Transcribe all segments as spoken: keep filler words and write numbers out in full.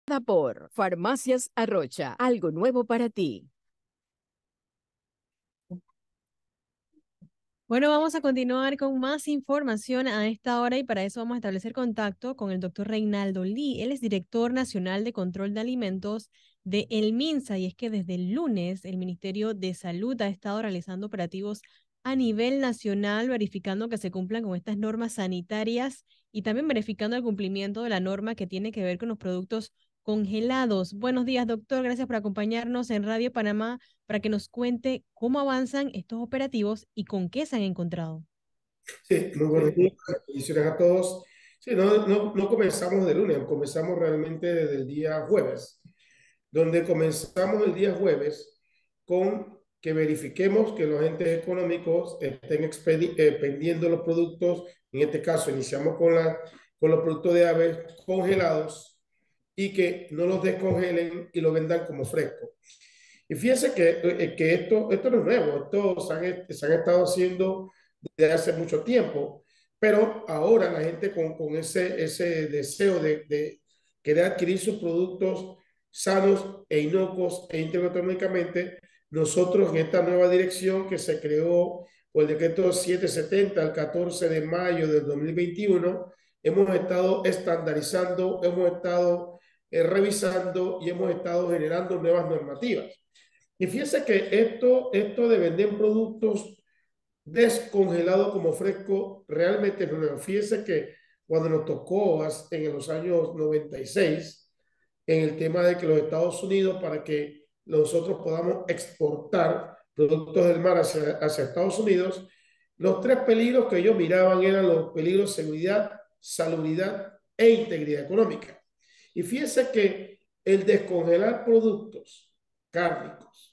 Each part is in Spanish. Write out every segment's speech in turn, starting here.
Por Farmacias Arrocha, algo nuevo para ti. Bueno, vamos a continuar con más información a esta hora y para eso vamos a establecer contacto con el doctor Reinaldo Lee. Él es director nacional de control de alimentos de El MINSA y es que desde el lunes el Ministerio de Salud ha estado realizando operativos a nivel nacional verificando que se cumplan con estas normas sanitarias y también verificando el cumplimiento de la norma que tiene que ver con los productos congelados. Buenos días, doctor. Gracias por acompañarnos en Radio Panamá para que nos cuente cómo avanzan estos operativos y con qué se han encontrado. Sí, muy buenos días, bendiciones a todos. Sí, no, no, no comenzamos de lunes, comenzamos realmente desde el día jueves, donde comenzamos el día jueves con que verifiquemos que los agentes económicos estén expedi- eh, vendiendo los productos. En este caso iniciamos con, la, con los productos de aves congelados y que no los descongelen y los vendan como frescos. Y fíjense que, eh, que esto, esto no es nuevo, esto se han, se han estado haciendo desde hace mucho tiempo, pero ahora la gente con, con ese, ese deseo de, de querer adquirir sus productos sanos e inocuos e íntegros económicamente, nosotros en esta nueva dirección que se creó por el decreto setecientos setenta el catorce de mayo del dos mil veintiuno, hemos estado estandarizando, hemos estado eh, revisando y hemos estado generando nuevas normativas. Y fíjense que esto, esto de vender productos descongelados como fresco realmente no es nuevo. Fíjense que cuando nos tocó en los años noventa y seis, en el tema de que los Estados Unidos, para que nosotros podamos exportar productos del mar hacia, hacia Estados Unidos, los tres peligros que ellos miraban eran los peligros de seguridad, salubridad e integridad económica. Y fíjense que el descongelar productos cárnicos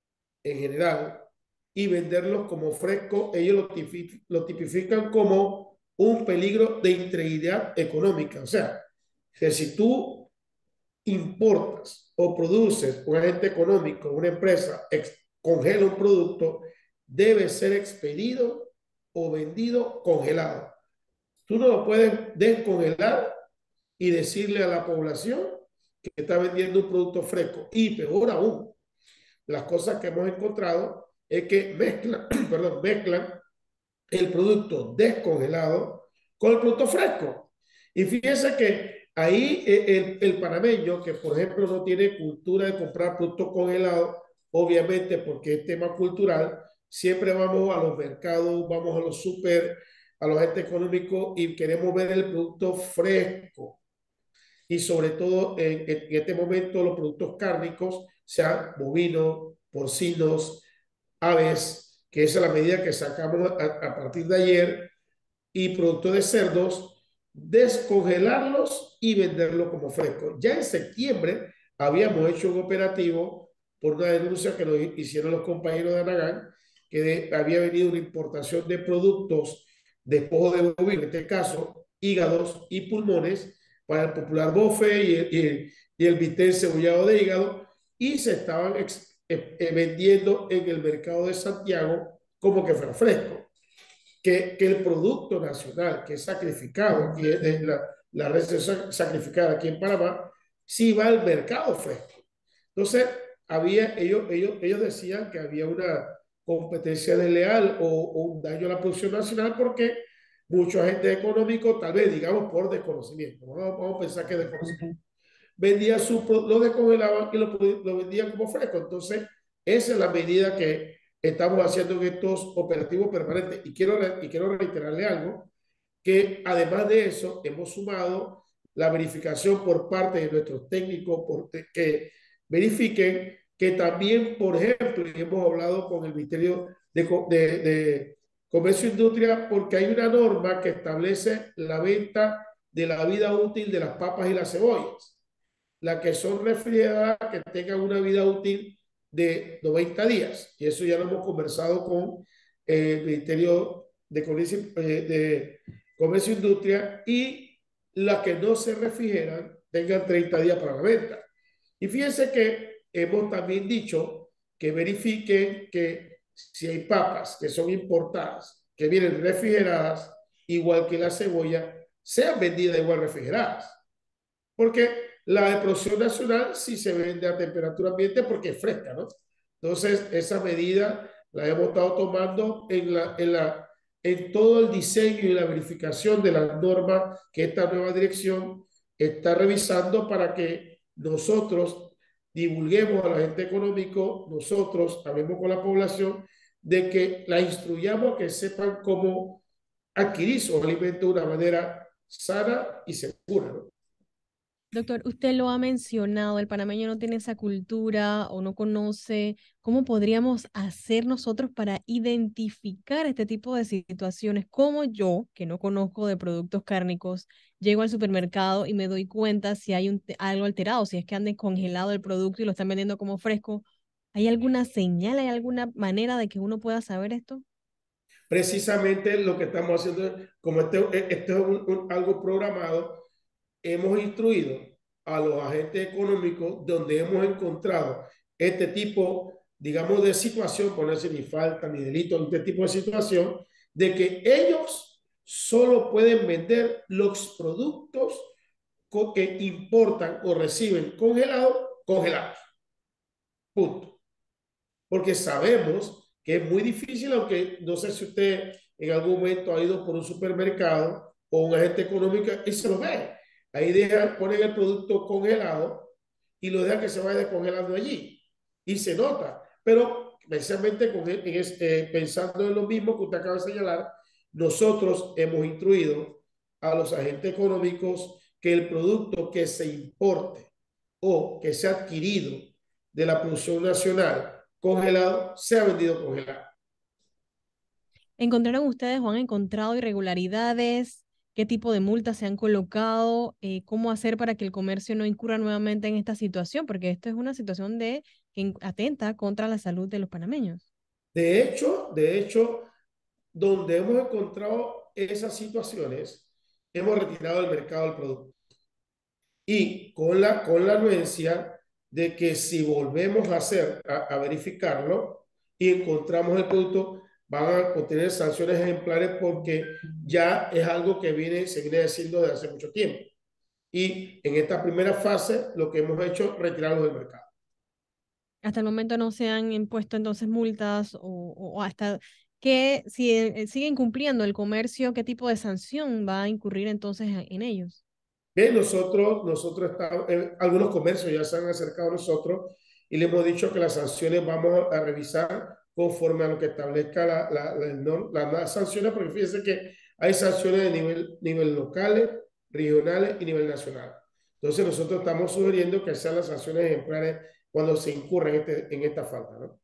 en general y venderlos como fresco, ellos lo, tipific lo tipifican como un peligro de integridad económica. O sea, que si tú importas o produces un agente económico, una empresa, congela un producto, debe ser expedido o vendido congelado. Tú no lo puedes descongelar y decirle a la población que está vendiendo un producto fresco. Y peor aún, las cosas que hemos encontrado es que mezclan, perdón, mezclan el producto descongelado con el producto fresco. Y fíjense que ahí el, el panameño, que por ejemplo no tiene cultura de comprar productos congelados, obviamente porque es tema cultural, siempre vamos a los mercados, vamos a los super, a los agentes económicos y queremos ver el producto fresco. Y sobre todo en, en este momento los productos cárnicos, sean bovinos, porcinos, aves, que esa es la medida que sacamos a, a partir de ayer, y productos de cerdos, descongelarlos y venderlos como frescos. Ya en septiembre habíamos hecho un operativo por una denuncia que nos hicieron los compañeros de Anagán, que de, había venido una importación de productos de despojo de bovino, en este caso hígados y pulmones, para el popular bofe y el, y el, y el bistec cebollado de hígado, y se estaban ex, eh, eh, vendiendo en el mercado de Santiago como que fuera fresco. Que, que el producto nacional que es sacrificado, aquí es la, la red sacrificada aquí en Panamá, sí va al mercado fresco. Entonces, había, ellos, ellos, ellos decían que había una competencia desleal o, o un daño a la producción nacional porque muchos agentes económicos, tal vez digamos por desconocimiento, vamos, vamos a pensar que es desconocimiento, vendían su, lo descongelaban y lo, lo vendían como fresco. Entonces, esa es la medida que estamos haciendo en estos operativos permanentes. Y quiero, y quiero reiterarle algo, que además de eso, hemos sumado la verificación por parte de nuestros técnicos por, que verifiquen que también, por ejemplo, hemos hablado con el Ministerio de, de, de Comercio e Industria, porque hay una norma que establece la venta de la vida útil de las papas y las cebollas, las que son refrigeradas, que tengan una vida útil de noventa días. Y eso ya lo hemos conversado con eh, el Ministerio de Comercio, eh, de Comercio e Industria, y las que no se refrigeran tengan treinta días para la venta. Y fíjense que hemos también dicho que verifiquen que si hay papas que son importadas, que vienen refrigeradas, igual que la cebolla, sean vendidas igual refrigeradas. Porque La de producción nacional sí se vende a temperatura ambiente porque es fresca, ¿no? Entonces, esa medida la hemos estado tomando en, la, en, la, en todo el diseño y la verificación de las normas que esta nueva dirección está revisando para que nosotros divulguemos al agente económico, nosotros hablemos con la población, de que la instruyamos que sepan cómo adquirir su alimento de una manera sana y segura, ¿no? Doctor, usted lo ha mencionado, el panameño no tiene esa cultura o no conoce. ¿Cómo podríamos hacer nosotros para identificar este tipo de situaciones? Como yo, que no conozco de productos cárnicos, llego al supermercado y me doy cuenta si hay un, algo alterado, si es que ande congelado el producto y lo están vendiendo como fresco. ¿Hay alguna señal, hay alguna manera de que uno pueda saber esto? Precisamente lo que estamos haciendo, como este, este es un, un, algo programado, hemos instruido a los agentes económicos donde hemos encontrado este tipo, digamos, de situación, ponerse ni falta ni delito, este tipo de situación, de que ellos solo pueden vender los productos que importan o reciben congelados, congelados. Punto. Porque sabemos que es muy difícil, aunque no sé si usted en algún momento ha ido por un supermercado o un agente económico y se lo ve. Ahí dejan, ponen el producto congelado y lo dejan que se vaya descongelando allí. Y se nota. Pero precisamente con, en es, eh, pensando en lo mismo que usted acaba de señalar, nosotros hemos instruido a los agentes económicos que el producto que se importe o que sea adquirido de la producción nacional congelado sea vendido congelado. ¿Encontraron ustedes o han encontrado irregularidades? ¿Qué tipo de multas se han colocado? Eh, ¿cómo hacer para que el comercio no incurra nuevamente en esta situación? Porque esto es una situación de, que atenta contra la salud de los panameños. De hecho, de hecho, donde hemos encontrado esas situaciones, hemos retirado del mercado el producto. Y con la, con la anuencia de que si volvemos a hacer, a, a verificarlo y encontramos el producto, van a obtener sanciones ejemplares porque ya es algo que viene, se viene haciendo desde hace mucho tiempo. Y en esta primera fase, lo que hemos hecho es retirarlos del mercado. Hasta el momento no se han impuesto entonces multas o, o hasta que si eh, siguen cumpliendo el comercio, ¿qué tipo de sanción va a incurrir entonces en, en ellos? Bien, nosotros, nosotros estamos, eh, algunos comercios ya se han acercado a nosotros y le hemos dicho que las sanciones vamos a revisar conforme a lo que establezca la, la, la, la, las sanciones, porque fíjense que hay sanciones de nivel, nivel locales, regionales y nivel nacional. Entonces nosotros estamos sugiriendo que sean las sanciones ejemplares cuando se incurre en, este, en esta falta, ¿no?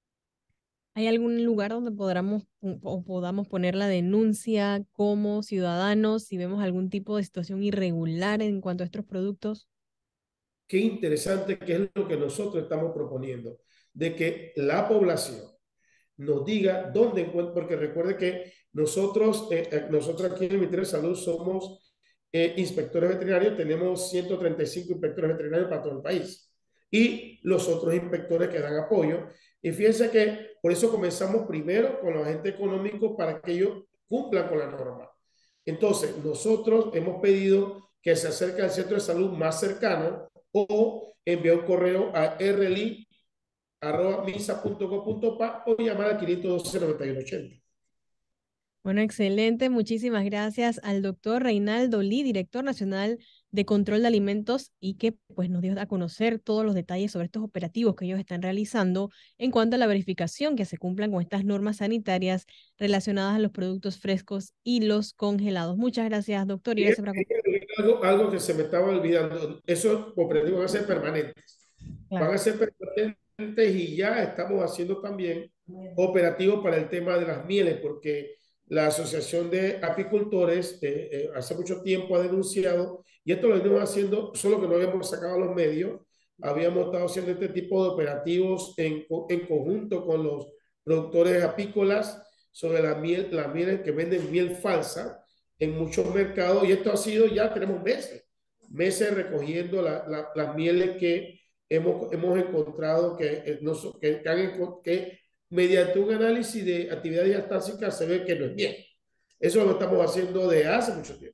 ¿Hay algún lugar donde podamos, o podamos poner la denuncia como ciudadanos si vemos algún tipo de situación irregular en cuanto a estos productos? Qué interesante que es lo que nosotros estamos proponiendo, de que la población nos diga dónde encuentra, porque recuerde que nosotros, eh, nosotros aquí en el Ministerio de Salud somos eh, inspectores veterinarios, tenemos ciento treinta y cinco inspectores veterinarios para todo el país y los otros inspectores que dan apoyo. Y fíjense que por eso comenzamos primero con los agentes económicos para que ellos cumplan con la norma. Entonces, nosotros hemos pedido que se acerque al centro de salud más cercano o enviar un correo a rli arroba misa punto go punto pa o llamar al quinientos doce, noventa y uno ochenta. Bueno, excelente. Muchísimas gracias al doctor Reinaldo Lee, director nacional de control de alimentos, y que pues nos dio a conocer todos los detalles sobre estos operativos que ellos están realizando en cuanto a la verificación que se cumplan con estas normas sanitarias relacionadas a los productos frescos y los congelados. Muchas gracias, doctor. Y Y gracias por algo, algo que se me estaba olvidando, esos operativos van a ser permanentes. Claro. Van a ser permanentes y ya estamos haciendo también operativos para el tema de las mieles, porque la Asociación de Apicultores eh, eh, hace mucho tiempo ha denunciado, y esto lo venimos haciendo, solo que no habíamos sacado a los medios, habíamos estado haciendo este tipo de operativos en, en conjunto con los productores apícolas sobre la miel, las mieles que venden miel falsa en muchos mercados, y esto ha sido, ya tenemos meses, meses recogiendo la, la, las mieles que hemos, hemos encontrado que, eh, no, que, que, han, que mediante un análisis de actividad diastásica se ve que no es bien. Eso lo estamos haciendo de hace mucho tiempo.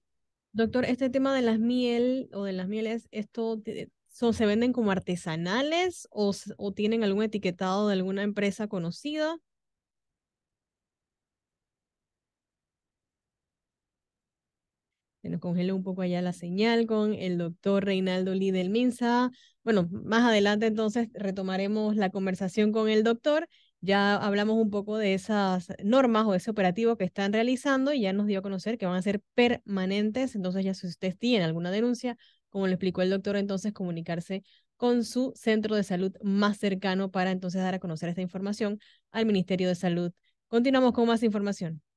Doctor, este tema de las miel o de las mieles, ¿esto te- son, se venden como artesanales o, s- o tienen algún etiquetado de alguna empresa conocida? Se nos congeló un poco allá la señal con el doctor Reinaldo Lee del MINSA. Bueno, más adelante entonces retomaremos la conversación con el doctor. Ya hablamos un poco de esas normas o ese operativo que están realizando y ya nos dio a conocer que van a ser permanentes. Entonces ya si usted tiene alguna denuncia, como le explicó el doctor, entonces comunicarse con su centro de salud más cercano para entonces dar a conocer esta información al Ministerio de Salud. Continuamos con más información.